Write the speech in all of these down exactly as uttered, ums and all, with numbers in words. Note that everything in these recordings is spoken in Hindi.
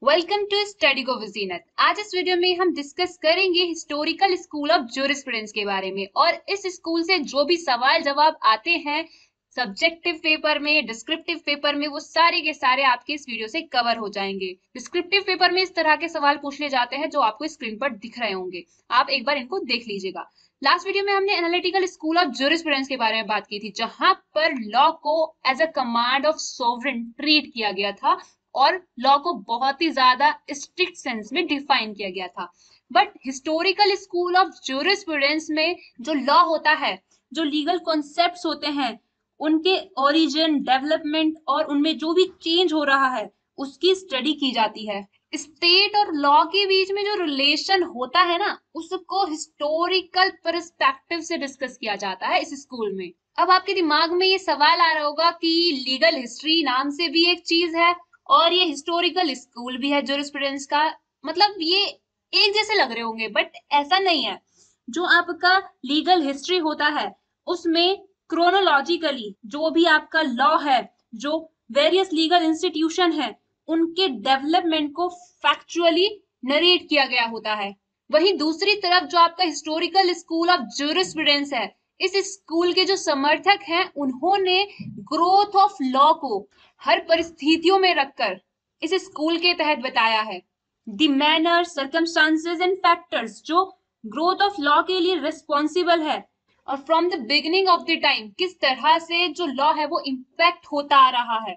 वेलकम टू स्टडी गो विजीनत। आज इस वीडियो में हम डिस्कस करेंगे हिस्टोरिकल स्कूल ऑफ ज्यूरिस्प्रूडेंस के बारे में और इस स्कूल से जो भी सवाल जवाब आते हैं सब्जेक्टिव पेपर में, डिस्क्रिप्टिव पेपर में, वो सारे के सारे आपके इस वीडियो से कवर हो जाएंगे। डिस्क्रिप्टिव पेपर में इस तरह के सवाल पूछ लिए जाते हैं जो आपको स्क्रीन पर दिख रहे होंगे, आप एक बार इनको देख लीजिएगा। लास्ट वीडियो में हमने एनालिटिकल स्कूल ऑफ ज्यूरिस्प्रूडेंस के बारे में बात की थी, जहां पर लॉ को as a command of sovereign treat किया गया था और लॉ को बहुत ही ज्यादा स्ट्रिक्ट सेंस में डिफाइन किया गया था। But historical school of jurisprudence में जो लॉ होता है, जो लीगल कॉन्सेप्ट्स होते हैं, उनके ओरिजिन, डेवलपमेंट और उनमें जो भी चेंज हो रहा है उसकी स्टडी की जाती है। स्टेट और लॉ के बीच में जो रिलेशन होता है ना, उसको हिस्टोरिकल पर्सपेक्टिव से डिस्कस किया जाता है इस स्कूल में। अब आपके दिमाग में ये सवाल आ रहा होगा कि लीगल हिस्ट्री नाम से भी एक चीज है और ये हिस्टोरिकल स्कूल भी है ज्यूरिस्प्रूडेंस का, मतलब ये एक जैसे लग रहे होंगे, बट ऐसा नहीं है। जो आपका लीगल हिस्ट्री होता है उसमें क्रोनोलॉजिकली जो भी आपका लॉ है, जो वेरियस लीगल इंस्टीट्यूशन है, उनके डेवलपमेंट को फैक्चुअली नरेट किया गया होता है। वहीं दूसरी तरफ जो आपका हिस्टोरिकल स्कूल ऑफ ज्यूरिस्प्रूडेंस है, इस स्कूल के जो समर्थक हैं उन्होंने ग्रोथ ऑफ लॉ को हर परिस्थितियों में रखकर इस स्कूल के तहत बताया है। The manner, circumstances and factors जो ग्रोथ ऑफ लॉ के लिए रिस्पॉन्सिबल है और from the beginning of the time किस तरह से जो लॉ है वो इम्पैक्ट होता आ रहा है,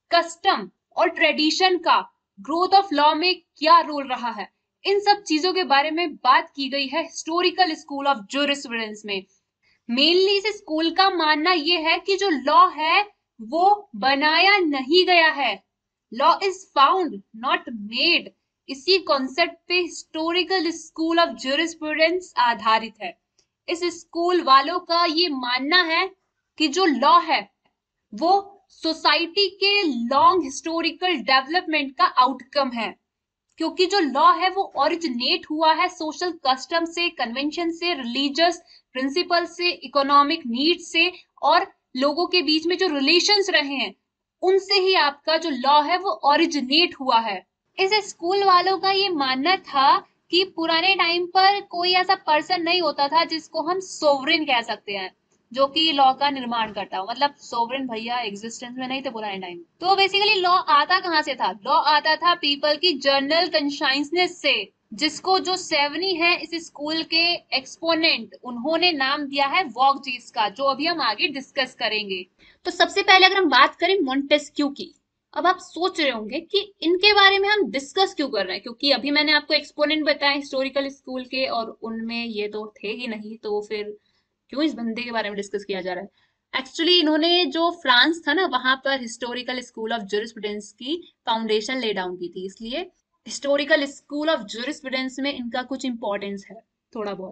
कस्टम और ट्रेडिशन का ग्रोथ ऑफ लॉ में क्या रोल रहा है, इन सब चीजों के बारे में बात की गई है हिस्टोरिकल स्कूल ऑफ ज्यूरिस्प्रूडेंस में। मेनली इस स्कूल का मानना यह है कि जो लॉ है वो बनाया नहीं गया है, law is found not made. इसी कॉन्सेप्ट पे हिस्टोरिकल स्कूल ऑफ ज्यूरिस्प्रूडेंस आधारित है। इस स्कूल वालों का ये मानना है कि जो लॉ है वो सोसाइटी के लॉन्ग हिस्टोरिकल डेवलपमेंट का आउटकम है, क्योंकि जो लॉ है वो ओरिजिनेट हुआ है सोशल कस्टम से, कन्वेंशन से, रिलीजियस प्रिंसिपल से, इकोनॉमिक नीड से और लोगों के बीच में जो रिलेशंस रहे हैं उनसे ही आपका जो लॉ है वो ओरिजिनेट हुआ है। इस स्कूल वालों का ये मानना था कि पुराने टाइम पर कोई ऐसा पर्सन नहीं होता था जिसको हम सोवरेन कह सकते हैं, जो कि लॉ का निर्माण करता हो। मतलब सोवरेन भैया एग्जिस्टेंस में नहीं थे पुराने टाइम। तो बेसिकली लॉ आता कहाँ से था? लॉ आता था पीपल की जर्नल कॉन्शियसनेस से, जिसको जो सेवनी है इस स्कूल के एक्सपोनेंट, उन्होंने नाम दिया है वॉकजीस का, जो अभी हम आगे डिस्कस करेंगे। तो सबसे पहले अगर हम बात करें मोंटेस्क्यू की, अब आप सोच रहे होंगे कि इनके बारे में हम डिस्कस क्यों कर रहे हैं, क्योंकि अभी मैंने आपको एक्सपोनेंट बताया हिस्टोरिकल स्कूल के और उनमें ये तो थे ही नहीं, तो फिर क्यों इस बंदे के बारे में डिस्कस किया जा रहा है। एक्चुअली इन्होंने जो फ्रांस था ना, वहां पर हिस्टोरिकल स्कूल ऑफ ज्यूरिस्प्रूडेंस की फाउंडेशन ले डाउन की थी, इसलिए हिस्टोरिकल स्कूल ऑफ ज्यूरिस्प्रूडेंस में इनका कुछ इंपॉर्टेंस है थोड़ा बहुत।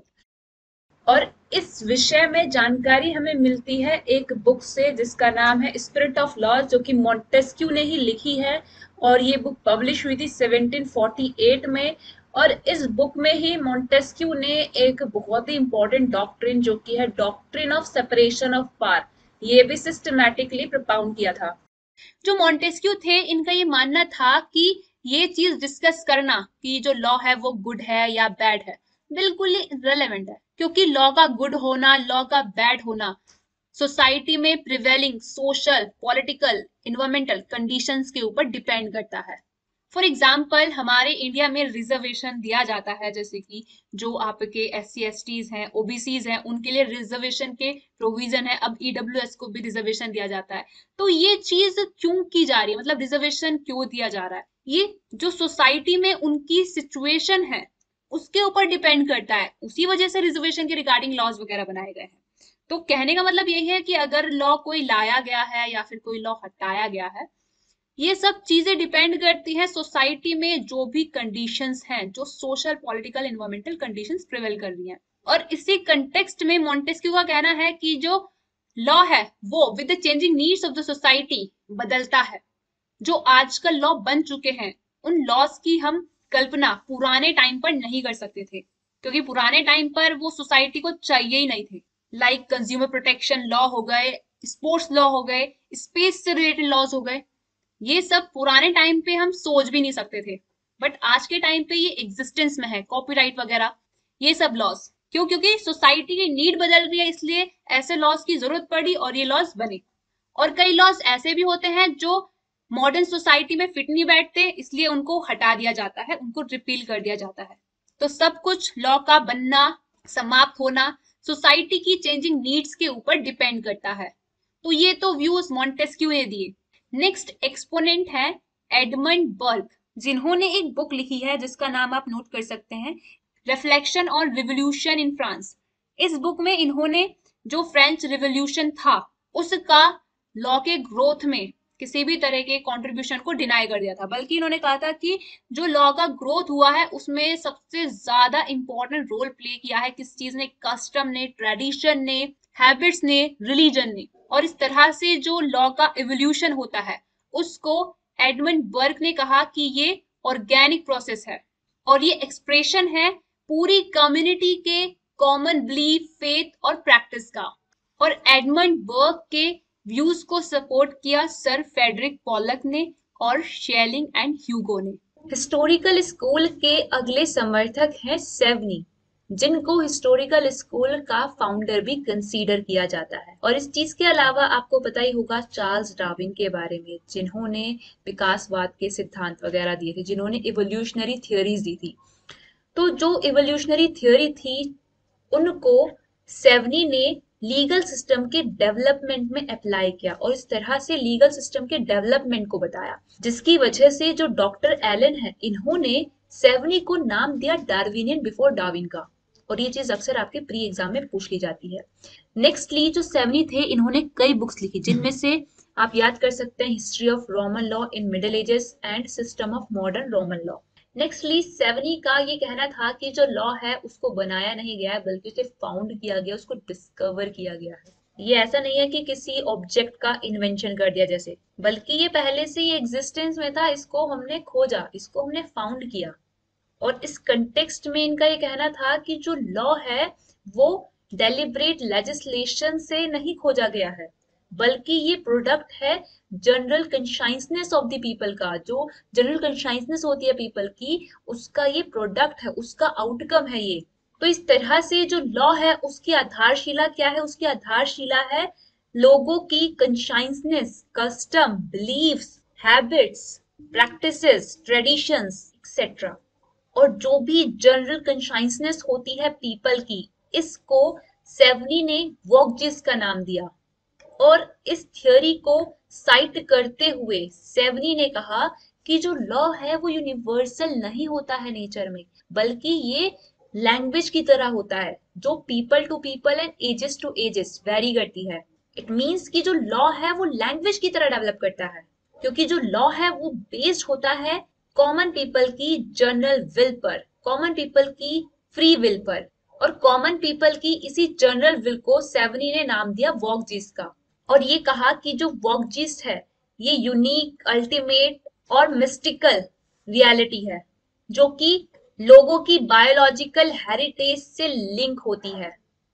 और इस विषय में जानकारी हमें मिलती है एक बुक से जिसका नाम है स्पिरिट ऑफ लॉ, जो कि मोंटेस्क्यू ने ही लिखी है और ये बुक पब्लिश हुई थी सेवनटीन फोर्टी एट में। और इस बुक में ही मोंटेस्क्यू ने एक बहुत ही इंपॉर्टेंट डॉक्ट्रिन, जो कि है doctrine of separation of power, ये भी सिस्टमैटिकली प्रोपाउंड किया था। जो मोंटेस्क्यू थे, इनका ये मानना था कि ये चीज डिस्कस करना कि जो लॉ है वो गुड है या बैड है बिल्कुल ही रेलेवेंट है, क्योंकि लॉ का गुड होना, लॉ का बैड होना सोसाइटी में prevailing social, political, environmental conditions के ऊपर डिपेंड करता है। फॉर एग्जाम्पल हमारे इंडिया में रिजर्वेशन दिया जाता है, जैसे कि जो आपके एस सी एस टीज हैं, ओबीसीज हैं, उनके लिए रिजर्वेशन के प्रोविजन है। अब ईडब्ल्यूएस को भी रिजर्वेशन दिया जाता है। तो ये चीज क्यों की जा रही है, मतलब रिजर्वेशन क्यों दिया जा रहा है, ये जो सोसाइटी में उनकी सिचुएशन है उसके ऊपर डिपेंड करता है। उसी वजह से रिजर्वेशन के रिगार्डिंग लॉज वगैरह बनाए गए हैं। तो कहने का मतलब यही है कि अगर लॉ कोई लाया गया है या फिर कोई लॉ हटाया गया है, ये सब चीजें डिपेंड करती हैं सोसाइटी में जो भी कंडीशंस हैं, जो social, political, environmental conditions prevail कर रही हैं। और इसी कंटेक्स्ट में मोंटेस्क्यू का कहना है कि जो लॉ है वो with the changing needs of the society बदलता है। जो आजकल लॉ बन चुके हैं उन लॉज की हम कल्पना पुराने टाइम पर नहीं कर सकते थे, क्योंकि पुराने टाइम पर वो सोसाइटी को चाहिए ही नहीं थे। लाइक कंज्यूमर प्रोटेक्शन लॉ हो गए, स्पोर्ट्स लॉ हो गए, स्पेस से रिलेटेड लॉज हो गए, ये सब पुराने टाइम पे हम सोच भी नहीं सकते थे। बट आज के टाइम पे ये एग्जिस्टेंस में है, कॉपीराइट वगैरह ये सब लॉस। क्यों? क्योंकि सोसाइटी की नीड बदल रही है, इसलिए ऐसे लॉस की जरूरत पड़ी और ये लॉस बने। और कई लॉस ऐसे भी होते हैं जो मॉडर्न सोसाइटी में फिट नहीं बैठते, इसलिए उनको हटा दिया जाता है, उनको रिपील कर दिया जाता है। तो सब कुछ लॉ का बनना, समाप्त होना सोसाइटी की चेंजिंग नीड्स के ऊपर डिपेंड करता है। तो ये तो व्यूज मॉन्टेस्क्यू ने दिए। नेक्स्ट एक्सपोनेंट है एडमंड बर्ग, जिन्होंने एक बुक लिखी है जिसका नाम आप नोट कर सकते हैं, reflection on revolution in France. इस बुक में इन्होंने जो फ्रेंच रिवोल्यूशन था उसका लॉ के ग्रोथ में किसी भी तरह के कंट्रीब्यूशन को डिनाई कर दिया था, बल्कि इन्होंने कहा था कि जो लॉ का ग्रोथ हुआ है उसमें सबसे ज्यादा इंपॉर्टेंट रोल प्ले किया है किस चीज ने? कस्टम ने, ट्रेडिशन ने, हैबिट्स ने, रिलीजन ने। और इस तरह से जो लॉ का इवोल्यूशन होता है उसको एडमंड बर्ग ने कहा कि ये ऑर्गेनिक प्रोसेस है और ये एक्सप्रेशन है पूरी कम्युनिटी के कॉमन बिलीफ, फेथ और प्रैक्टिस का। और एडमंड बर्ग के व्यूज को सपोर्ट किया सर फेडरिक पॉलक ने और शेलिंग एंड ह्यूगो ने। हिस्टोरिकल स्कूल के अगले समर्थक हैं सेवनी, जिनको हिस्टोरिकल स्कूल का फाउंडर भी कंसीडर किया जाता है। और इस चीज के अलावा आपको पता ही होगा चार्ल्स डार्विन के बारे में, जिन्होंने विकासवाद के सिद्धांत वगैरह दिए थे, जिन्होंने इवोल्यूशनरी थियोरीज दी थी। तो जो इवोल्यूशनरी थियोरी थी उनको सेवनी ने लीगल सिस्टम के डेवलपमेंट में अप्लाई किया और इस तरह से लीगल सिस्टम के डेवलपमेंट को बताया, जिसकी वजह से जो डॉक्टर एलन है इन्होंने सेवनी को नाम दिया डार्विनियन बिफोर डार्विन का। और ये चीज अक्सर आपके प्री एग्जाम में पूछ ली जाती है। नेक्स्टली जो सेवनी थे इन्होंने कई बुक्स लिखी, जिनमें से आप याद कर सकते हैं history of Roman law in middle ages and system of modern Roman law. Nextly Savigny का ये कहना था कि जो लॉ है उसको बनाया नहीं गया है बल्कि उसे फाउंड किया गया, उसको डिस्कवर किया गया है। ये ऐसा नहीं है कि किसी ऑब्जेक्ट का इन्वेंशन कर दिया जैसे, बल्कि ये पहले से ही एग्जिस्टेंस में था, इसको हमने खोजा, इसको हमने फाउंड किया। और इस कंटेक्स्ट में इनका ये कहना था कि जो लॉ है वो डेलिब्रेट लेजिस्लेशन से नहीं खोजा गया है, बल्कि ये प्रोडक्ट है general consciousness of the people का। जो जनरल कंशाइसनेस होती है पीपल की, उसका ये प्रोडक्ट है, उसका आउटकम है ये। तो इस तरह से जो लॉ है उसकी आधारशिला क्या है? उसकी आधारशिला है लोगों की consciousness, custom, beliefs, habits, practices, traditions etcetera. और जो भी जनरल कंशाइसनेस होती है पीपल की, इसको सेवनी ने वॉकजिस का नाम दिया। और इस थ्योरी को साइट करते हुए सेवनी ने कहा कि जो लॉ है वो यूनिवर्सल नहीं होता है नेचर में, बल्कि ये लैंग्वेज की तरह होता है जो people to people and ages to ages vary करती है। इट मींस कि जो लॉ है वो लैंग्वेज की तरह डेवलप करता है, क्योंकि जो लॉ है वो बेस्ड होता है कॉमन पीपल की जनरल विल पर, कॉमन पीपल की फ्री विल पर। और कॉमन पीपल की इसी जनरल विल को सेवनी ने नाम दिया वॉकजिस का। और ये कहा कि जो वॉकजिस्ट है ये यूनिक, अल्टीमेट और मिस्टिकल रियलिटी है जो कि लोगों की बायोलॉजिकल हेरिटेज से लिंक होती है।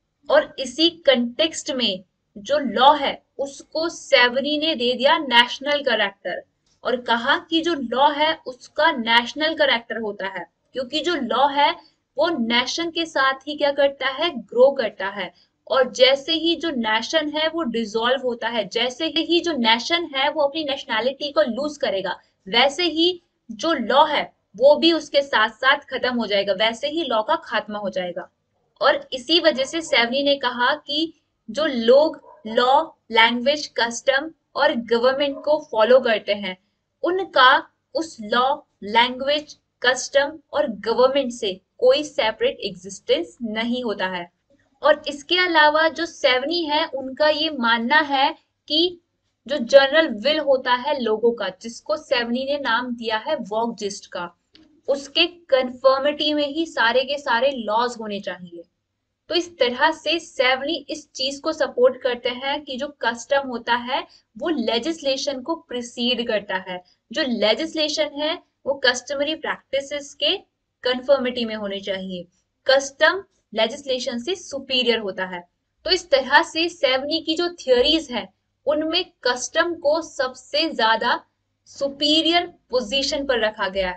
और इसी कंटेक्स्ट में जो लॉ है उसको सेवनी ने दे दिया नेशनल कैरेक्टर और कहा कि जो लॉ है उसका नेशनल कैरेक्टर होता है, क्योंकि जो लॉ है वो नेशन के साथ ही क्या करता है? ग्रो करता है। और जैसे ही जो नेशन है वो डिसॉल्व होता है, जैसे ही जो नेशन है वो अपनी नेशनैलिटी को लूज करेगा, वैसे ही जो लॉ है वो भी उसके साथ साथ खत्म हो जाएगा, वैसे ही लॉ का खात्मा हो जाएगा। और इसी वजह से सेवनी ने कहा कि जो लोग लॉ, लैंग्वेज, कस्टम और गवर्नमेंट को फॉलो करते हैं उनका उस लॉ, लैंग्वेज, कस्टम और गवर्नमेंट से कोई सेपरेट एग्जिस्टेंस नहीं होता है। और इसके अलावा जो सेवनी है उनका ये मानना है कि जो जनरल विल होता है लोगों का, जिसको सेवनी ने नाम दिया है वॉकजिस्ट का, उसके कन्फर्मिटी में ही सारे के सारे लॉज होने चाहिए। तो इस तरह से सेवनी इस चीज को सपोर्ट करते हैं कि जो कस्टम होता है वो लेजिस्लेशन को प्रिसीड करता है। जो लेजिस्लेशन है वो कस्टमरी प्रैक्टिसेस के कन्फर्मिटी में होने चाहिए। कस्टम लेजिस्लेशन से सुपीरियर होता है। तो इस तरह से सेवनी की जो थियोरीज है उनमें कस्टम को सबसे ज्यादा सुपीरियर पोजीशन पर रखा गया है।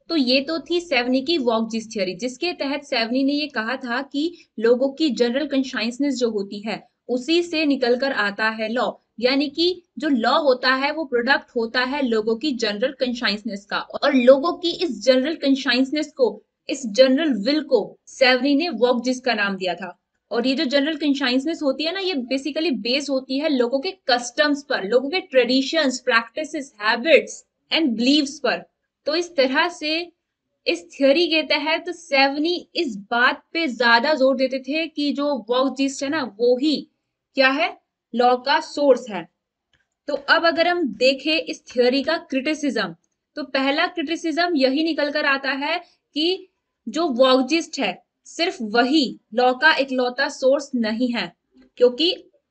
तो ये तो थी सेवनी की वॉकजिस थ्योरी, जिसके तहत सेवनी ने ये कहा था कि लोगों की जनरल कॉन्शियसनेस जो होती है उसी से निकल कर आता है लॉ, यानी कि जो लॉ होता है वो प्रोडक्ट होता है लोगों की जनरल कॉन्शियसनेस का, और लोगों की इस जनरल कॉन्शियसनेस को, इस जनरल विल को सेवनी ने वॉकजिस का नाम दिया था। और ये जो जनरल कॉन्शियसनेस होती है ना, ये बेसिकली बेस होती है लोगों के कस्टम्स पर, लोगों के traditions, practices, habits and beliefs पर। तो इस तरह से इस थ्योरी के तहत सेवनी इस बात पे ज्यादा जोर देते थे कि जो वॉकजिस्ट है ना वो ही क्या है, लॉ का सोर्स है। तो अब अगर हम देखें इस थ्योरी का क्रिटिसिज्म, तो पहला क्रिटिसिज्म यही निकल कर आता है कि जो वॉकजिस्ट है सिर्फ वही लॉ का इकलौता सोर्स नहीं है, क्योंकि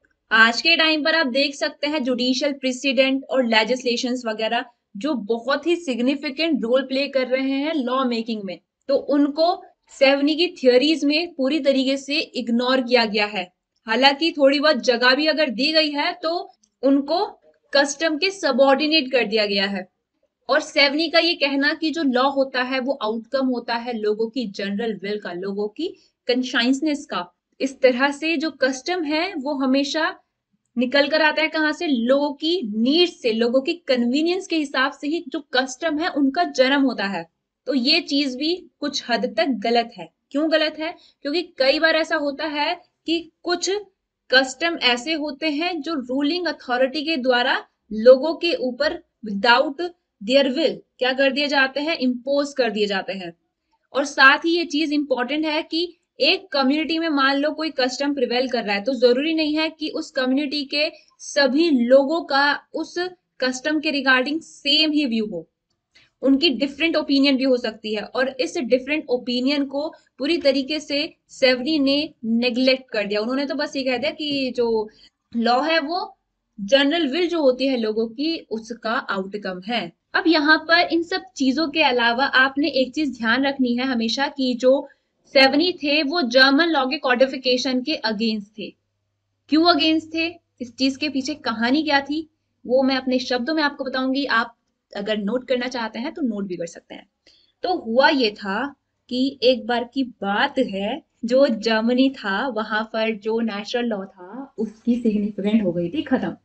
आज के टाइम पर आप देख सकते हैं जुडिशियल प्रेसिडेंट और लेजिस्लेशंस वगैरह जो बहुत ही सिग्निफिकेंट रोल प्ले कर रहे हैं लॉ मेकिंग में, तो उनको सेवनी की थ्योरीज में पूरी तरीके से इग्नोर किया गया है। हालांकि थोड़ी बहुत जगह भी अगर दी गई है तो उनको कस्टम के सबऑर्डिनेट कर दिया गया है। और सेवनी का ये कहना कि जो लॉ होता है वो आउटकम होता है लोगों की जनरल विल का, लोगों की कंशाइंसनेस का। इस तरह से जो कस्टम है वो हमेशा निकल कर आता है कहां से, लोगों की नीड से, लोगों की कन्वीनियंस के हिसाब से ही जो कस्टम है उनका जन्म होता है। तो ये चीज भी कुछ हद तक गलत है। क्यों गलत है? क्योंकि कई बार ऐसा होता है कि कुछ कस्टम ऐसे होते हैं जो रूलिंग अथॉरिटी के द्वारा लोगों के ऊपर विदाउट देयर विल क्या कर दिए जाते हैं, इम्पोज कर दिए जाते हैं। और साथ ही ये चीज इंपॉर्टेंट है कि एक कम्युनिटी में मान लो कोई कस्टम प्रिवेल कर रहा है तो जरूरी नहीं है कि उस कम्युनिटी के सभी लोगों का उस कस्टम के रिगार्डिंग सेम ही व्यू हो, उनकी डिफरेंट ओपिनियन भी हो सकती है। और इस डिफरेंट ओपिनियन को पूरी तरीके से सेवनी ने नेग्लेक्ट कर दिया। उन्होंने तो बस ये कह दिया कि जो लॉ है वो जनरल विल जो होती है लोगों की उसका आउटकम है। अब यहाँ पर इन सब चीजों के अलावा आपने एक चीज ध्यान रखनी है हमेशा कि जो सेवनी थे वो जर्मन लॉ के कॉडिफिकेशन के अगेंस्ट थे। क्यों अगेंस्ट थे, इस चीज के पीछे कहानी क्या थी, वो मैं अपने शब्दों में आपको बताऊंगी। आप अगर नोट करना चाहते हैं तो नोट भी कर सकते हैं। तो हुआ ये था कि एक बार की बात है, जो जर्मनी था वहां पर जो नेचुरल लॉ था उसकी सिग्निफिकेंट हो गई थी खत्म।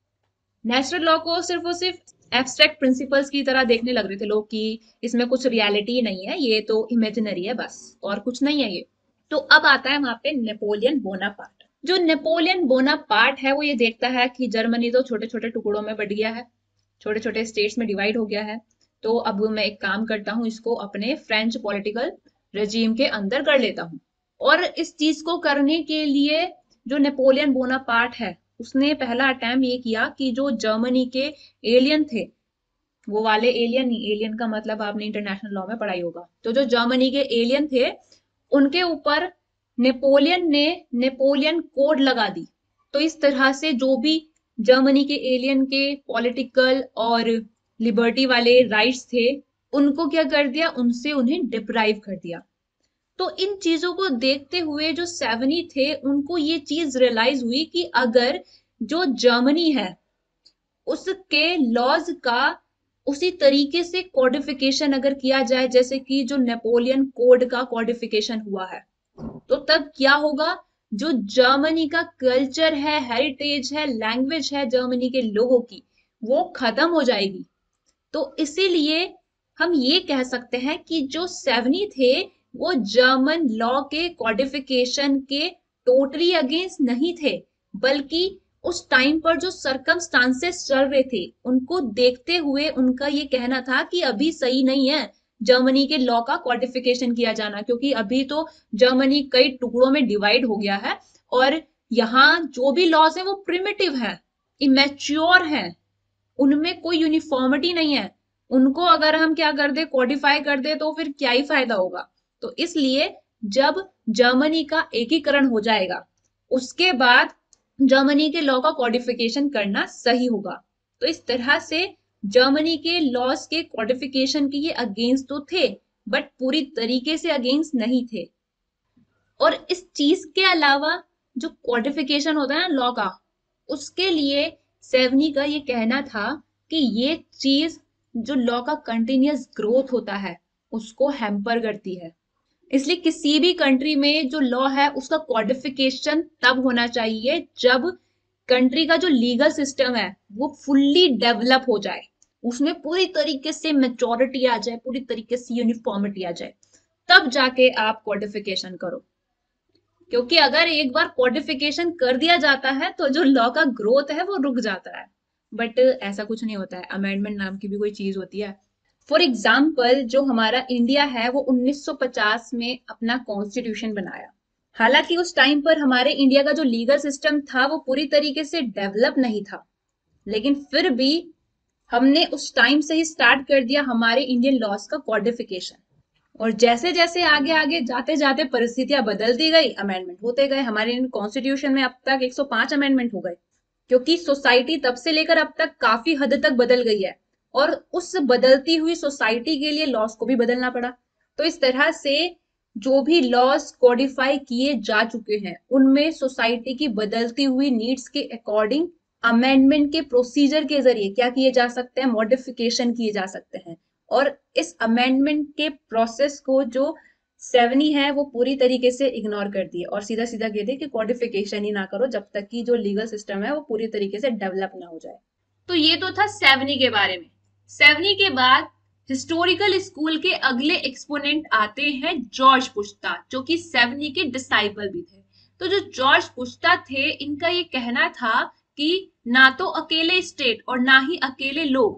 नेचुरल लॉ को सिर्फ और सिर्फ एब्स्ट्रैक्ट प्रिंसिपल्स की तरह देखने लग रहे थे लोग कि इसमें कुछ रियलिटी नहीं है, ये तो इमेजिनरी है बस, और कुछ नहीं है ये। तो अब आता है वहां पे नेपोलियन बोनापार्ट। जो नेपोलियन बोनापार्ट है वो ये देखता है कि जर्मनी तो छोटे छोटे टुकड़ों में बट गया है, छोटे छोटे स्टेट्स में डिवाइड हो गया है, तो अब मैं एक काम करता हूँ, इसको अपने फ्रेंच पॉलिटिकल रजीम के अंदर कर लेता हूँ। और इस चीज को करने के लिए जो नेपोलियन बोनापार्ट है उसने पहला अटेम्प्ट ये किया कि जो जर्मनी के एलियन थे, वो वाले एलियन नहीं, एलियन का मतलब आपने इंटरनेशनल लॉ में पढ़ाई होगा, तो जो जर्मनी के एलियन थे उनके ऊपर नेपोलियन ने नेपोलियन कोड लगा दी। तो इस तरह से जो भी जर्मनी के एलियन के पॉलिटिकल और लिबर्टी वाले राइट्स थे उनको क्या कर दिया, उनसे उन्हें डिप्राइव कर दिया। तो इन चीजों को देखते हुए जो सेवनी थे उनको ये चीज रियलाइज हुई कि अगर जो जर्मनी है उसके लॉज का उसी तरीके से कोडिफिकेशन अगर किया जाए जैसे कि जो नेपोलियन कोड का कोडिफिकेशन हुआ है, तो तब क्या होगा, जो जर्मनी का कल्चर है, हेरिटेज है, लैंग्वेज है जर्मनी के लोगों की, वो खत्म हो जाएगी। तो इसीलिए हम ये कह सकते हैं कि जो सेवनी थे वो जर्मन लॉ के कॉडिफिकेशन के टोटली अगेंस्ट नहीं थे, बल्कि उस टाइम पर जो सरकमस्टांसेस चल रहे थे उनको देखते हुए उनका ये कहना था कि अभी सही नहीं है जर्मनी के लॉ का कॉडिफिकेशन किया जाना, क्योंकि अभी तो जर्मनी कई टुकड़ों में डिवाइड हो गया है और यहाँ जो भी लॉज है वो प्रिमिटिव है, इमेच्योर है, उनमें कोई यूनिफॉर्मिटी नहीं है। उनको अगर हम क्या कर दे, कोडिफाई कर दे, तो फिर क्या ही फायदा होगा। तो इसलिए जब जर्मनी का एकीकरण हो जाएगा उसके बाद जर्मनी के लॉ का कॉडिफिकेशन करना सही होगा। तो इस तरह से जर्मनी के लॉज के कॉडिफिकेशन के ये अगेंस्ट तो थे बट पूरी तरीके से अगेंस्ट नहीं थे। और इस चीज के अलावा जो कॉडिफिकेशन होता है ना लॉ का, उसके लिए सेवनी का ये कहना था कि ये चीज जो लॉ का कंटिन्यूअस ग्रोथ होता है उसको हैम्पर करती है। इसलिए किसी भी कंट्री में जो लॉ है उसका कॉडिफिकेशन तब होना चाहिए जब कंट्री का जो लीगल सिस्टम है वो फुल्ली डेवलप हो जाए, उसमें पूरी तरीके से मेचोरिटी आ जाए, पूरी तरीके से यूनिफॉर्मिटी आ जाए, तब जाके आप कॉडिफिकेशन करो। क्योंकि अगर एक बार कॉडिफिकेशन कर दिया जाता है तो जो लॉ का ग्रोथ है वो रुक जाता है। बट ऐसा कुछ नहीं होता है, अमेंडमेंट नाम की भी कोई चीज होती है। फॉर एग्जाम्पल जो हमारा इंडिया है वो उन्नीस सौ पचास में अपना कॉन्स्टिट्यूशन बनाया। हालांकि उस टाइम पर हमारे इंडिया का जो लीगल सिस्टम था वो पूरी तरीके से डेवलप नहीं था, लेकिन फिर भी हमने उस टाइम से ही स्टार्ट कर दिया हमारे इंडियन लॉज का कॉडिफिकेशन। और जैसे जैसे आगे आगे जाते जाते परिस्थितियां बदलती गई, अमेंडमेंट होते गए। हमारे इंडियन कॉन्स्टिट्यूशन में अब तक एक सौ पाँच अमेंडमेंट हो गए, क्योंकि सोसाइटी तब से लेकर अब तक काफी हद तक बदल गई है और उस बदलती हुई सोसाइटी के लिए लॉज को भी बदलना पड़ा। तो इस तरह से जो भी लॉज कोडिफाई किए जा चुके हैं उनमें सोसाइटी की बदलती हुई नीड्स के अकॉर्डिंग अमेंडमेंट के प्रोसीजर के जरिए क्या किए जा सकते हैं, मॉडिफिकेशन किए जा सकते हैं। और इस अमेंडमेंट के प्रोसेस को जो सेवनी है वो पूरी तरीके से इग्नोर कर दिए और सीधा सीधा कहते हैं कि कॉडिफिकेशन ही ना करो जब तक कि जो लीगल सिस्टम है वो पूरी तरीके से डेवलप ना हो जाए। तो ये तो था सेवनी के बारे में। सेवनी के बाद हिस्टोरिकल स्कूल के अगले एक्सपोनेंट आते हैं जॉर्ज पुश्ता, जो कि सेवनी के डिसाइपल भी थे। तो जो जॉर्ज पुश्ता थे, इनका ये कहना था कि ना तो अकेले स्टेट और ना ही अकेले लोग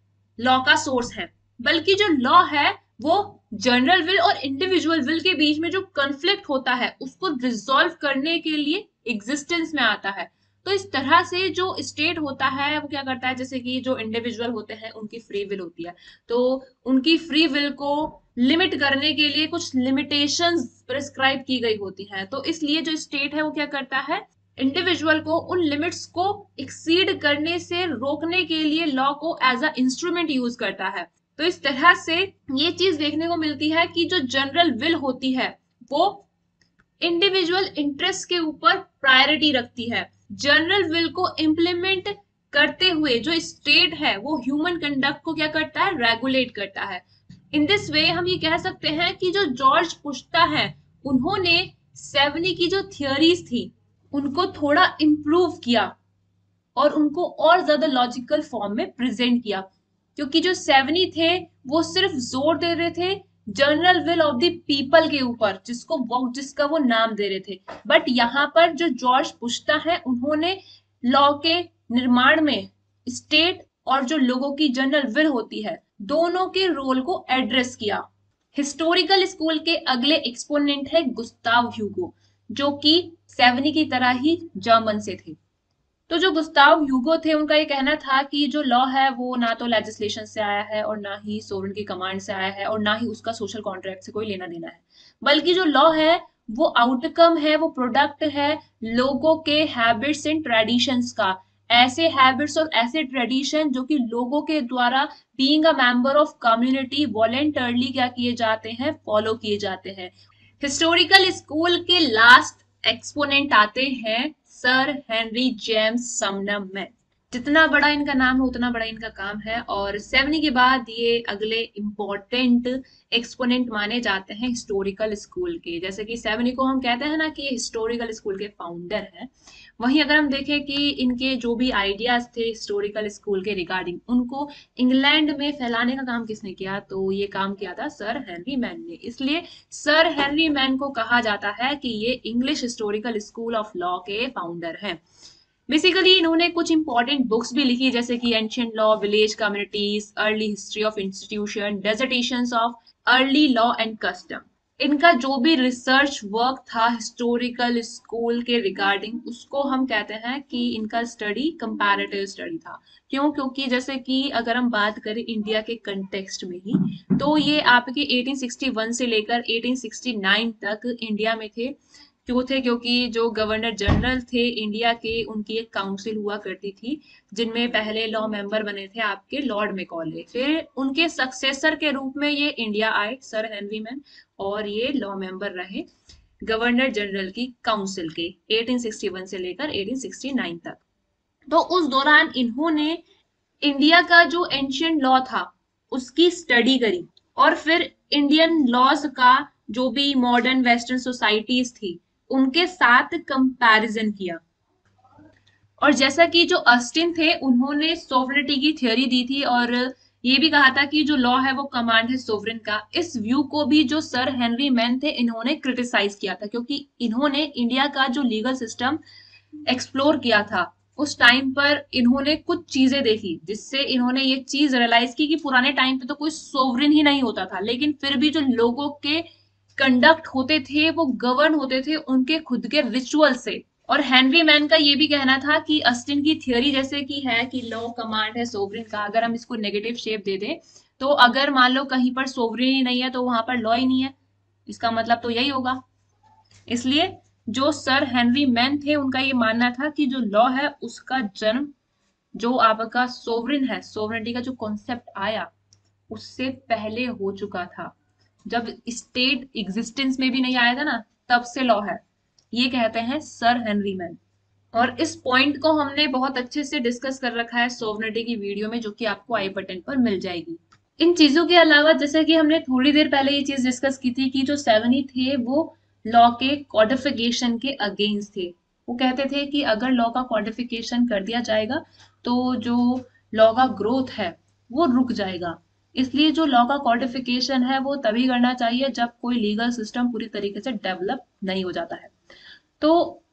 लॉ का सोर्स है, बल्कि जो लॉ है वो जनरल विल और इंडिविजुअल विल के बीच में जो कॉन्फ्लिक्ट होता है उसको रिजॉल्व करने के लिए एग्जिस्टेंस में आता है। तो इस तरह से जो स्टेट होता है वो क्या करता है, जैसे कि जो इंडिविजुअल होते हैं उनकी फ्री विल होती है, तो उनकी फ्री विल को लिमिट करने के लिए कुछ लिमिटेशंस प्रिस्क्राइब की गई होती हैं। तो इसलिए जो स्टेट है वो क्या करता है, इंडिविजुअल को उन लिमिट्स को एक्सीड करने से रोकने के लिए लॉ को एज अ इंस्ट्रूमेंट यूज करता है। तो इस तरह से ये चीज देखने को मिलती है कि जो जनरल विल होती है वो इंडिविजुअल इंटरेस्ट के ऊपर प्रायोरिटी रखती है। जनरल विल को इम्प्लीमेंट करते हुए जो स्टेट है वो ह्यूमन कंडक्ट को क्या करता है, रेगुलेट करता है। इन दिस वे हम ये कह सकते हैं कि जो जॉर्ज पुश्ता है उन्होंने सेवनी की जो थियोरीज थी उनको थोड़ा इम्प्रूव किया और उनको और ज्यादा लॉजिकल फॉर्म में प्रेजेंट किया, क्योंकि जो सेवनी थे वो सिर्फ जोर दे रहे थे general will of the people के ऊपर, जिसको वो जिसका वो नाम दे रहे थे। बट यहाँ पर जो जॉर्ज पुश्ता है उन्होंने लॉ के निर्माण में स्टेट और जो लोगों की जनरल विल होती है दोनों के रोल को एड्रेस किया। हिस्टोरिकल स्कूल के अगले एक्सपोनेंट है गुस्ताव ह्यूगो, जो कि सेवनी की तरह ही जर्मन से थे। तो जो गुस्ताव ह्यूगो थे उनका ये कहना था कि जो लॉ है वो ना तो लेजिस्लेशन से आया है और ना ही सोवरेन की कमांड से आया है और ना ही उसका सोशल कॉन्ट्रैक्ट से कोई लेना देना है, बल्कि जो लॉ है वो आउटकम है, वो प्रोडक्ट है लोगों के हैबिट्स एंड ट्रेडिशंस का। ऐसे हैबिट्स और ऐसे ट्रेडिशन जो कि लोगों के द्वारा being a member of community voluntarily क्या किए जाते हैं, फॉलो किए जाते हैं। हिस्टोरिकल स्कूल के लास्ट एक्सपोनेंट आते हैं sir Henry James Sumner Maine. जितना बड़ा इनका नाम है उतना बड़ा इनका काम है, और सेवनी के बाद ये अगले इम्पोर्टेंट एक्सपोनेंट माने जाते हैं हिस्टोरिकल स्कूल के। जैसे कि सेवनी को हम कहते हैं ना कि ये हिस्टोरिकल स्कूल के फाउंडर हैं, वहीं अगर हम देखें कि इनके जो भी आइडियाज थे हिस्टोरिकल स्कूल के रिगार्डिंग उनको इंग्लैंड में फैलाने का काम किसने किया, तो ये काम किया था सर हेनरी मैन ने। इसलिए सर हेनरी मैन को कहा जाता है कि ये English historical school of law के फाउंडर हैं। बेसिकली इन्होंने कुछ इंपॉर्टेंट बुक्स भी लिखी, जैसे कि ancient law, village communities, early history of institution, dissertations of early law and custom. इनका जो भी रिसर्च वर्क था हिस्टोरिकल स्कूल के रिगार्डिंग उसको हम कहते हैं कि इनका स्टडी कंपैरेटिव स्टडी था। क्यों? क्योंकि जैसे कि अगर हम बात करें इंडिया के कंटेक्स्ट में ही, तो ये आपके अठारह सौ इकसठ से लेकर अठारह सौ उनहत्तर तक इंडिया में थे। क्यों थे? क्योंकि जो गवर्नर जनरल थे इंडिया के उनकी एक काउंसिल हुआ करती थी, जिनमें पहले लॉ मेंबर बने थे आपके लॉर्ड मैकॉले। फिर उनके सक्सेसर के रूप में ये इंडिया आए सर हेनरी मैन, और ये लॉ मेंबर रहे गवर्नर जनरल की काउंसिल के अठारह सौ इकसठ से लेकर अठारह सौ उनहत्तर तक। तो उस दौरान इन्होंने इंडिया का जो एंशिएंट लॉ था उसकी स्टडी करी और फिर इंडियन लॉज का जो भी मॉडर्न वेस्टर्न सोसाइटीज थी उनके साथ कंपैरिजन किया। और जैसा कि जो ऑस्टिन थे उन्होंने सोवरेनिटी की थ्योरी दी थी और ये भी कहा था कि जो लॉ है वो कमांड है सोवरेन का। इस व्यू को भी जो सर हेनरी मैन थे इन्होंने क्रिटिसाइज किया था, क्योंकि इन्होंने इंडिया का जो लीगल सिस्टम एक्सप्लोर किया था उस टाइम पर इन्होंने कुछ चीजें देखी जिससे इन्होंने ये चीज रियलाइज की कि पुराने टाइम पे तो कोई सोवरेन ही नहीं होता था, लेकिन फिर भी जो लोगों के कंडक्ट होते थे वो गवर्न होते थे उनके खुद के रिचुअल से। और हेनरी मैन का ये भी कहना था कि ऑस्टिन की थियोरी जैसे कि है कि लॉ कमांड है सोवरेन का, अगर हम इसको नेगेटिव शेप दे दें तो अगर मान लो कहीं पर सोवरेन ही नहीं है तो वहां पर लॉ ही नहीं है, इसका मतलब तो यही होगा। इसलिए जो सर हेनरी मैन थे उनका ये मानना था कि जो लॉ है उसका जन्म जो आपका सोवरेन है, सोवरेनिटी का जो कॉन्सेप्ट आया उससे पहले हो चुका था, जब स्टेट एग्जिस्टेंस में भी नहीं आया था ना तब से लॉ है, ये कहते हैं सर हेनरी मैन। और इस पॉइंट को हमने बहुत अच्छे से डिस्कस कर रखा है सोवरेनिटी की वीडियो में, जो कि आपको आई बटन पर मिल जाएगी। इन चीजों के अलावा जैसे कि हमने थोड़ी देर पहले ये चीज डिस्कस की थी कि जो सेवनी थे वो लॉ के कॉडिफिकेशन के अगेंस्ट थे। वो कहते थे कि अगर लॉ का कॉडिफिकेशन कर दिया जाएगा तो जो लॉ का ग्रोथ है वो रुक जाएगा, इसलिए जो लॉ का कॉडिफिकेशन है वो तभी करना चाहिए जब कोई लीगल सिस्टम पूरी तरीके से डेवलप नहीं हो जाता है। तो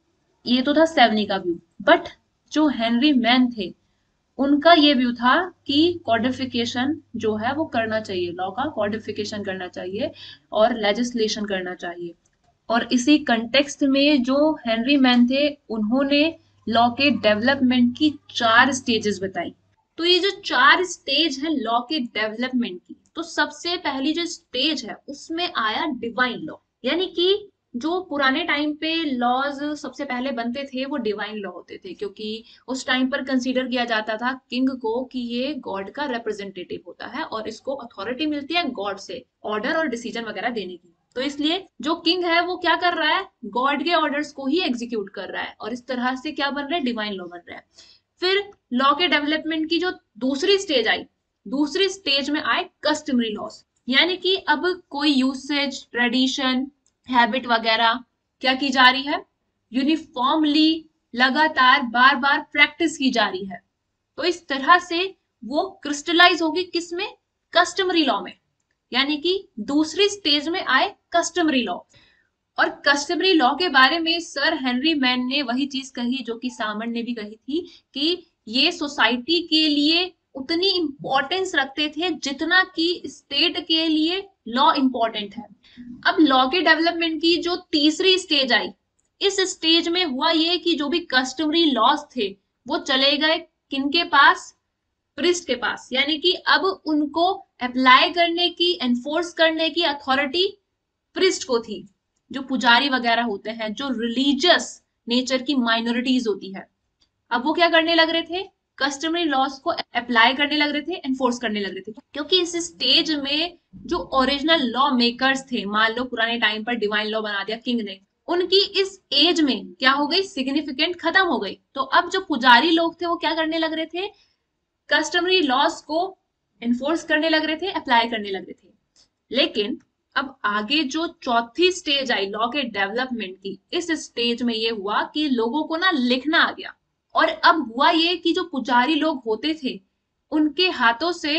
ये तो था सेवनी का व्यू, बट जो हेनरी मैन थे उनका ये व्यू था कि कॉडिफिकेशन जो है वो करना चाहिए, लॉ का कॉडिफिकेशन करना चाहिए और लेजिस्लेशन करना चाहिए। और इसी कंटेक्स्ट में जो हेनरी मैन थे उन्होंने लॉ के डेवलपमेंट की चार स्टेजेस बताई। तो ये जो चार स्टेज है लॉ के डेवलपमेंट की, तो सबसे पहली जो स्टेज है उसमें आया डिवाइन लॉ, यानी कि जो पुराने टाइम पे लॉज सबसे पहले बनते थे वो डिवाइन लॉ होते थे, क्योंकि उस टाइम पर कंसीडर किया जाता था किंग को कि ये गॉड का रिप्रेजेंटेटिव होता है और इसको अथॉरिटी मिलती है गॉड से ऑर्डर और डिसीजन वगैरह देने की। तो इसलिए जो किंग है वो क्या कर रहा है, गॉड के ऑर्डर्स को ही एग्जीक्यूट कर रहा है, और इस तरह से क्या बन रहा है, डिवाइन लॉ बन रहा है। फिर लॉ के डेवलपमेंट की जो दूसरी स्टेज आई, दूसरी स्टेज में आए कस्टमरी लॉस, यानी कि अब कोई यूसेज ट्रेडिशन हैबिट वगैरह क्या की जा रही है, यूनिफॉर्मली लगातार बार बार प्रैक्टिस की जा रही है। तो इस तरह से वो क्रिस्टलाइज होगी किसमें, कस्टमरी लॉ में, यानी कि दूसरी स्टेज में आए कस्टमरी लॉ। और कस्टमरी लॉ के बारे में सर हेनरी मैन ने वही चीज कही जो कि सामन ने भी कही थी कि ये सोसाइटी के लिए उतनी इंपॉर्टेंस रखते थे जितना कि स्टेट के लिए लॉ इंपॉर्टेंट है। अब लॉ के डेवलपमेंट की जो तीसरी स्टेज आई, इस स्टेज में हुआ ये कि जो भी कस्टमरी लॉज थे वो चले गए किनके पास, प्रिस्ट के पास, यानी कि अब उनको अप्लाई करने की, एनफोर्स करने की अथॉरिटी प्रिस्ट को थी, जो पुजारी वगैरह होते हैं, जो रिलीजियस नेचर की माइनॉरिटीज होती है। अब वो क्या करने लग रहे थे, कस्टमरी लॉस को अप्लाई करने लग रहे थे, एनफोर्स करने लग रहे थे, क्योंकि इस स्टेज में जो ओरिजिनल लॉ मेकर्स थे, मान लो पुराने टाइम पर डिवाइन लॉ बना दिया किंग ने, उनकी इस एज में क्या हो गई, सिग्निफिकेंट खत्म हो गई। तो अब जो पुजारी लोग थे वो क्या करने लग रहे थे, कस्टमरी लॉस को एनफोर्स करने लग रहे थे, अप्लाई करने लग रहे थे। लेकिन अब आगे जो चौथी स्टेज आई लॉ के डेवलपमेंट की, इस स्टेज में ये हुआ कि लोगों को ना लिखना आ गया, और अब हुआ ये कि जो पुजारी लोग होते थे उनके हाथों से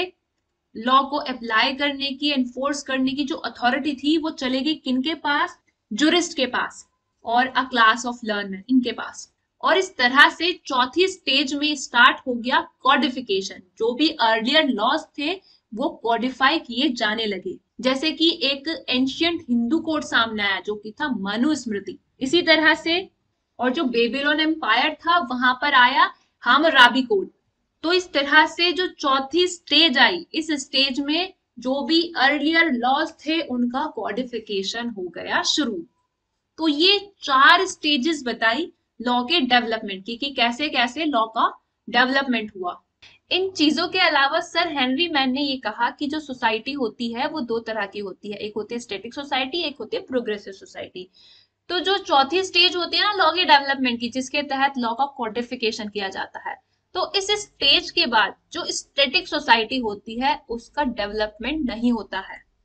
लॉ को अप्लाई करने की, एनफोर्स करने की जो अथॉरिटी थी वो चले गई किनके पास, जुरिस्ट के पास और अ क्लास ऑफ लर्नर, इनके पास। और इस तरह से चौथी स्टेज में स्टार्ट हो गया कॉडिफिकेशन, जो भी अर्लियर लॉज थे वो कॉडिफाई किए जाने लगे, जैसे कि एक एंशियंट हिंदू कोड सामने आया जो कि था मनुस्मृति। इसी तरह से और जो बेबीलोन एम्पायर था वहां पर आया हाम्मुराबी कोड। तो इस तरह से जो चौथी स्टेज आई, इस स्टेज में जो भी अर्लियर लॉज थे उनका कॉडिफिकेशन हो गया शुरू। तो ये चार स्टेजेस बताई लॉ के डेवलपमेंट की कि कैसे कैसे लॉ का डेवलपमेंट हुआ। इन चीजों के अलावा सर हेनरी मैन ने ये कहा कि जो सोसाइटी होती है वो दो तरह की होती है, एक होती है स्टैटिक सोसाइटी, एक होती है प्रोग्रेसिव सोसाइटी। तो जो चौथी स्टेज होती है ना लॉ के डेवलपमेंट की, जिसके तहत लॉ का कोडिफिकेशन किया जाता है, तो इस स्टेज के बाद जो स्टैटिक सोसाइटी होती है उसका डेवलपमेंट नहीं होता है।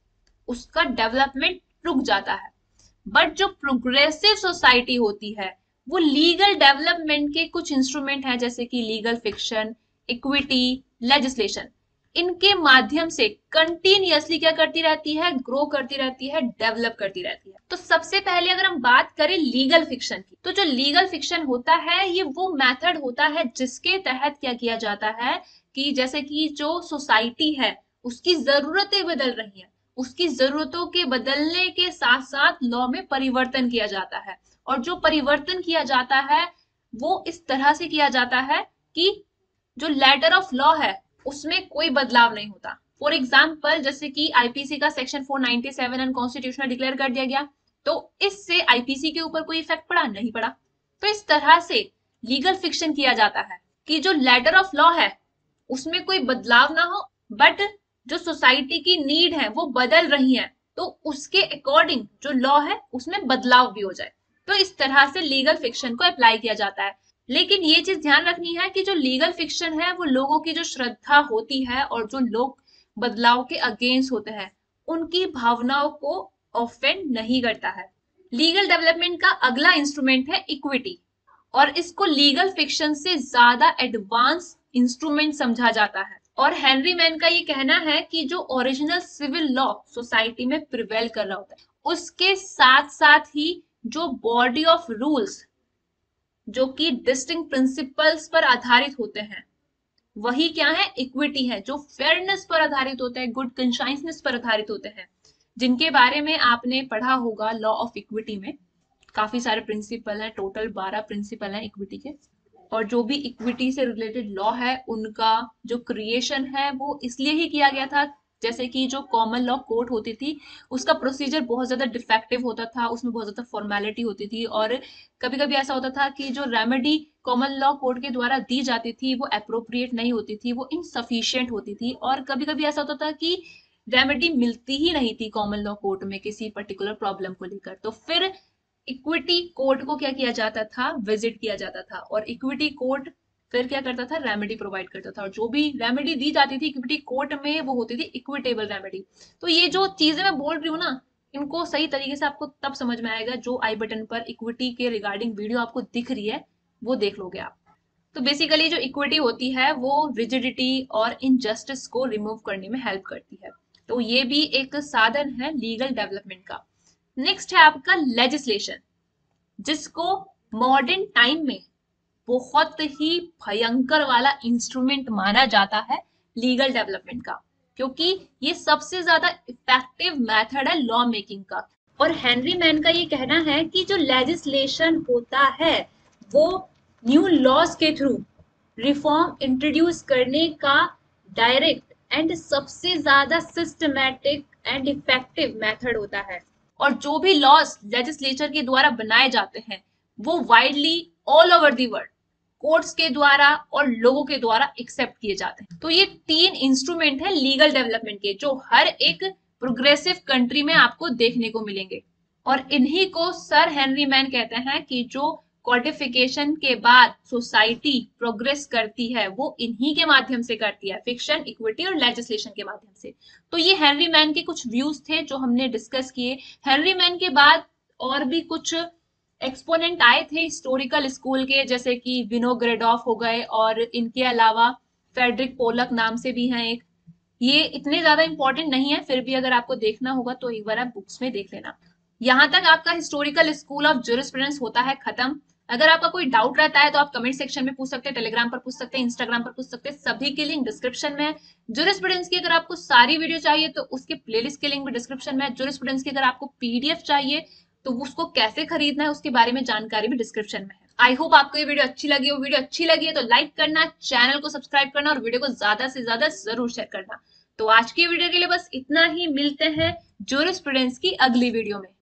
उसका डेवलपमेंट रुक जाता है। बट जो प्रोग्रेसिव सोसाइटी होती है वो लीगल डेवलपमेंट के कुछ इंस्ट्रूमेंट हैं, जैसे कि लीगल फिक्शन, इक्विटी, लेजिस्लेशन, इनके माध्यम से कंटिन्यूअसली क्या करती रहती है, ग्रो करती रहती है, डेवलप करती रहती है। तो सबसे पहले अगर हम बात करें लीगल फिक्शन की, तो जो लीगल फिक्शन होता है ये वो मेथड होता है जिसके तहत क्या किया जाता है कि जैसे कि जो सोसाइटी है उसकी जरूरतें बदल रही हैं, उसकी जरूरतों के बदलने के साथ साथ लॉ में परिवर्तन किया जाता है। और जो परिवर्तन किया जाता है वो इस तरह से किया जाता है कि जो लेटर ऑफ लॉ है उसमें कोई बदलाव नहीं होता। फॉर एग्जाम्पल, जैसे कि आईपीसी का सेक्शन चार सौ सत्तानवे अनकॉन्स्टिट्यूशनल डिक्लेयर कर दिया गया, तो इससे आईपीसी के ऊपर कोई इफेक्ट पड़ा नहीं पड़ा। तो इस तरह से लीगल फिक्शन किया जाता है कि जो लेटर ऑफ लॉ है उसमें कोई बदलाव ना हो, बट जो सोसाइटी की नीड है वो बदल रही है, तो उसके अकॉर्डिंग जो लॉ है उसमें बदलाव भी हो जाए। तो इस तरह से लीगल फिक्शन को अप्लाई किया जाता है। लेकिन ये चीज ध्यान रखनी है कि जो लीगल फिक्शन है वो लोगों की जो श्रद्धा होती है और जो लोग बदलाव के अगेंस्ट होते हैं उनकी भावनाओं को ऑफेंड नहीं करता है। लीगल डेवलपमेंट का अगला इंस्ट्रूमेंट है इक्विटी, और इसको लीगल फिक्शन से ज्यादा एडवांस इंस्ट्रूमेंट समझा जाता है। और हेनरी मैन का ये कहना है कि जो ओरिजिनल सिविल लॉ सोसाइटी में प्रिवेल कर रहा होता है उसके साथ साथ ही जो बॉडी ऑफ रूल्स जो कि डिस्टिंक्ट प्रिंसिपल्स पर आधारित होते हैं वही क्या है, इक्विटी है, जो फेयरनेस पर आधारित होते हैं, गुड कंशाइंसनेस पर आधारित होते हैं, जिनके बारे में आपने पढ़ा होगा लॉ ऑफ इक्विटी में। काफी सारे प्रिंसिपल हैं, टोटल बारह प्रिंसिपल हैं इक्विटी के। और जो भी इक्विटी से रिलेटेड लॉ है उनका जो क्रिएशन है वो इसलिए ही किया गया था, जैसे कि जो कॉमन लॉ कोर्ट होती थी उसका प्रोसीजर बहुत ज्यादा डिफेक्टिव होता था, उसमें बहुत ज्यादा फॉर्मेलिटी होती थी, और कभी कभी ऐसा होता था कि जो रेमेडी कॉमन लॉ कोर्ट के द्वारा दी जाती थी वो अप्रोप्रिएट नहीं होती थी, वो इनसफिशिएंट होती थी, और कभी कभी ऐसा होता था कि रेमेडी मिलती ही नहीं थी कॉमन लॉ कोर्ट में किसी पर्टिकुलर प्रॉब्लम को लेकर। तो फिर इक्विटी कोर्ट को क्या किया जाता था, विजिट किया जाता था, और इक्विटी कोर्ट फिर क्या करता था, रेमेडी प्रोवाइड करता था, और जो भी रेमेडी दी जाती थी इक्विटी कोर्ट में वो होती थी इक्विटेबल रेमेडी। तो ये जो चीजें मैं बोल रही हूँ ना, इनको सही तरीके से आपको तब समझ में आएगा जो आई बटन पर इक्विटी के रिगार्डिंग वीडियो आपको दिख रही है वो देख लोगे आप। तो बेसिकली जो इक्विटी होती है वो रिजिडिटी और इनजस्टिस को रिमूव करने में हेल्प करती है। तो ये भी एक साधन है लीगल डेवलपमेंट का। नेक्स्ट है आपका लेजिस्लेशन, जिसको मॉडर्न टाइम में बहुत ही भयंकर वाला इंस्ट्रूमेंट माना जाता है लीगल डेवलपमेंट का, क्योंकि ये सबसे ज्यादा इफेक्टिव मेथड है लॉ मेकिंग का। और हेनरी मैन का ये कहना है कि जो लेजिस्लेशन होता है वो न्यू लॉज के थ्रू रिफॉर्म इंट्रोड्यूस करने का डायरेक्ट एंड सबसे ज्यादा सिस्टमैटिक एंड इफेक्टिव मेथड होता है। और जो भी लॉज लेजिस्लेचर के द्वारा बनाए जाते हैं वो widely all over the world courts के द्वारा और लोगों के एक्सेप्ट एक्सेप्ट किए जाते हैं। तो ये तीन इंस्ट्रूमेंट है लीगल डेवलपमेंट के जो हर एक प्रोग्रेसिव कंट्री में आपको देखने को मिलेंगे, और इन्हीं को सर हेनरी मैन कहते हैं कि जो कॉडिफिकेशन के बाद सोसाइटी प्रोग्रेस करती है वो इन्हीं के माध्यम से करती है, फिक्शन, इक्विटी और लेजिस्लेशन के माध्यम से। तो ये हेनरी मैन के कुछ व्यूज थे जो हमने डिस्कस किए। हेनरी मैन के बाद और भी कुछ एक्सपोनेंट आए थे हिस्टोरिकल स्कूल के, जैसे कि विनोग्रेडॉफ हो गए, और इनके अलावा फेडरिक पोलक नाम से भी हैं एक। ये इतने ज्यादा इंपॉर्टेंट नहीं है, फिर भी अगर आपको देखना होगा तो एक बार आप बुक्स में देख लेना। यहाँ तक आपका हिस्टोरिकल स्कूल ऑफ ज्यूरिस्प्रूडेंस होता है खत्म। अगर आपका कोई डाउट रहता है तो आप कमेंट सेक्शन में पूछ सकते हैं, टेलीग्राम पर पूछ सकते हैं, इंस्टाग्राम पर पूछ सकते हैं, सभी के लिंक डिस्क्रिप्शन में है। ज्यूरिस्प्रूडेंस की अगर आपको सारी वीडियो चाहिए तो उसके प्लेलिस्ट के लिंक भी डिस्क्रिप्शन में है। ज्यूरिस्प्रूडेंस की अगर आपको पीडीएफ चाहिए तो उसको कैसे खरीदना है उसके बारे में जानकारी भी डिस्क्रिप्शन में है। आई होप आपको ये वीडियो अच्छी लगी हो। वीडियो अच्छी लगी है तो लाइक करना, चैनल को सब्सक्राइब करना और वीडियो को ज्यादा से ज्यादा जरूर शेयर करना। तो आज की वीडियो के लिए बस इतना ही, मिलते हैं ज्यूरिस्प्रूडेंस की अगली वीडियो में।